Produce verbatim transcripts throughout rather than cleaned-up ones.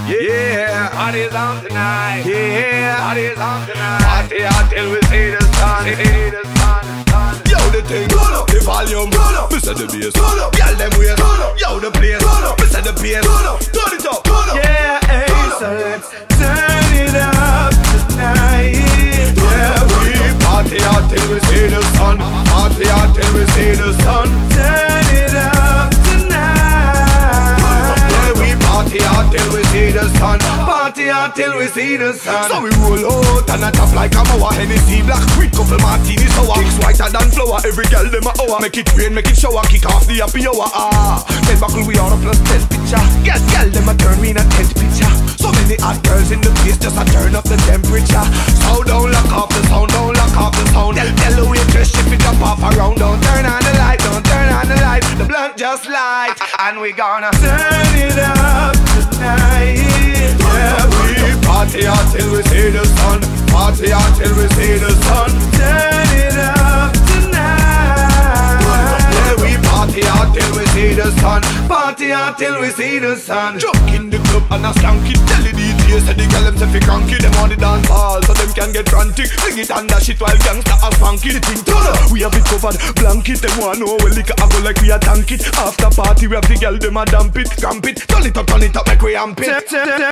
Yeah, Party's on tonight. yeah. Party's on tonight. Party until we see the sun. See the sun. sun. Yo, the thing, the volume, me say the bass, girl them waist, yo, the place, me say the pace, turn it up, yeah, hey, so let's turn it up tonight. Yeah, we party until we see the sun, party until we see the sun. Turn it up tonight. Yeah, we party until we see the sun, party until we see the sun. So we roll out and a top like a mower, Hennessy black, quick couple martinis sour, kicks whiter than flour. Every girl them a hour, make it rain, make it shower, kick off the happy hour. Ah, ten buckle we are a plus ten picture. Girl, girl them a turn me in a tent picture. So many hot girls in the place, just a turn up the temperature. So don't lock off the sound, don't lock off the sound. Tell, tell the waitress if it jump off around. Don't turn on the light, don't turn on the light. The blunt just light, and we gonna turn it up tonight. Yeah, we party until we see the sun, party until we see the sun. Turn it up tonight. Yeah, we party until we see the sun, party until we see the sun. Jump in the club and a skanky, tell the D J say the girl them say fi cranky. Them on the dance hall so them can get frantic. Bring it and dash it while gangsta a funky. The thing turn up, we have it covered, blanket. Them wanna know we liquor a go like we a tank it. After party we have the girl them a damp it, cramp it. Turn it up, turn it up, make we amp it. Turn it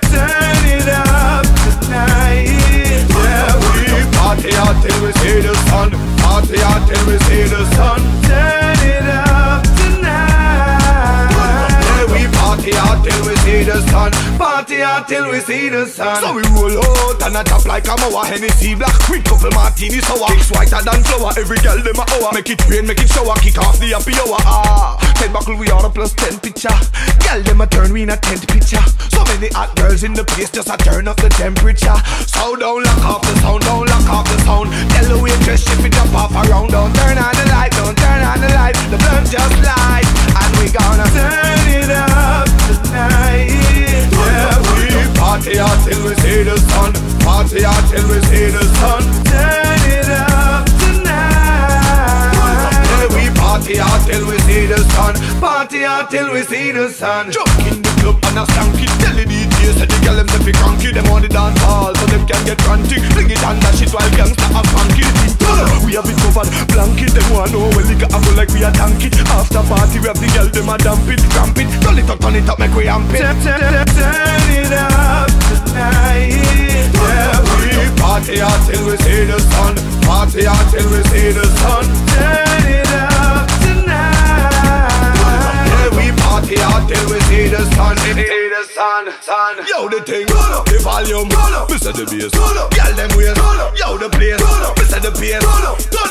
up tonight. Yeah, we party until we see the sun, party until we see the sun. Turn it up tonight. Yeah, we party until we see the sun, party until we see the sun. So we roll out and a top like a mower, Hennessy black, quick couple martinis sour, kicks whiter than flour. Every girl them a hour, make it rain, make it shower, kick off the happy hour. Ah, ten buckle we are a plus ten picture. Girl them a turn we in a tent picture. So many hot girls in the place, just a turn up the temperature. So don't lock off the sound, don't lock off the sound. Tell the waitress if it jump off around. Don't turn on the light, don't turn on the light. The blunt just light, and we gonna turn it up tonight. Yeah, we party until we see the sun, party until we see the sun. Turn it up tonight. Yeah, we party until we see the sun, party until we see the sun. Jump in the club and a skanky, tell the D J say the girl them say fi cranky. Them on the dance hall so them can get frantic. Bring it and dash it while gangsta a funky. We have it covered, blanket. Them wanna know we liquor a go like we a tank it. After party we have the girl them a damp it, cramp it. Turn it up, turn it up, make we amp it. Turn it up tonight. Yeah, we party until we see the sun, party until we see the sun. Turn it up tonight. Yeah, we party until we see the sun, see the sun, sun. Yo, the thing, the volume, me say the bass, girl them waist, yo, the place, me say the pace.